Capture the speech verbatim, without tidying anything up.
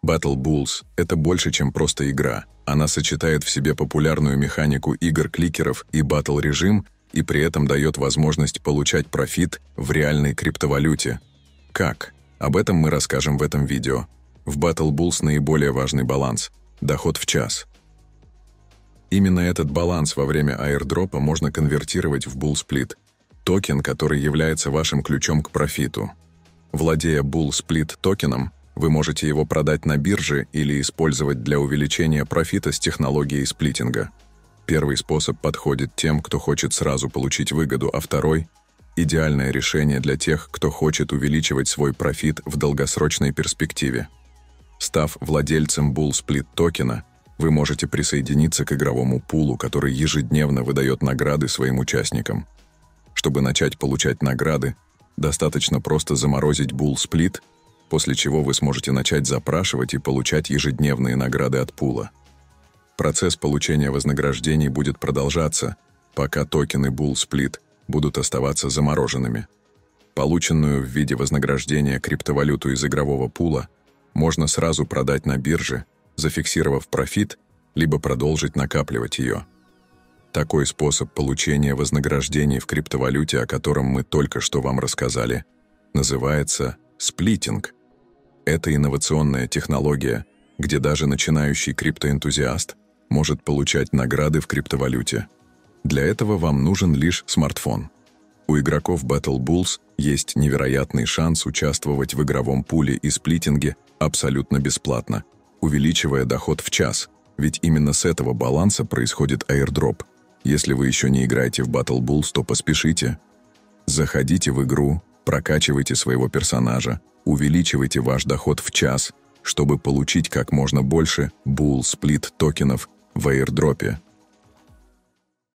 Battle Bulls — это больше, чем просто игра. Она сочетает в себе популярную механику игр-кликеров и батл-режим, и при этом дает возможность получать профит в реальной криптовалюте. Как? Об этом мы расскажем в этом видео. В Battle Bulls наиболее важный баланс – доход в час. Именно этот баланс во время аирдропа можно конвертировать в Bull Split – токен, который является вашим ключом к профиту. Владея Bull Split токеном, вы можете его продать на бирже или использовать для увеличения профита с технологией сплитинга. Первый способ подходит тем, кто хочет сразу получить выгоду, а второй – идеальное решение для тех, кто хочет увеличивать свой профит в долгосрочной перспективе. Став владельцем Bull Split токена, вы можете присоединиться к игровому пулу, который ежедневно выдает награды своим участникам. Чтобы начать получать награды, достаточно просто заморозить Bull Split, после чего вы сможете начать запрашивать и получать ежедневные награды от пула. Процесс получения вознаграждений будет продолжаться, пока токены Bull Split будут оставаться замороженными. Полученную в виде вознаграждения криптовалюту из игрового пула можно сразу продать на бирже, зафиксировав профит, либо продолжить накапливать ее. Такой способ получения вознаграждений в криптовалюте, о котором мы только что вам рассказали, называется сплитинг. Это инновационная технология, где даже начинающий криптоэнтузиаст может получать награды в криптовалюте. Для этого вам нужен лишь смартфон. У игроков Battle Bulls есть невероятный шанс участвовать в игровом пуле и сплитинге абсолютно бесплатно, увеличивая доход в час, ведь именно с этого баланса происходит аирдроп. Если вы еще не играете в Battle Bulls, то поспешите. Заходите в игру, прокачивайте своего персонажа, увеличивайте ваш доход в час, чтобы получить как можно больше Bull Split токенов в аирдропе.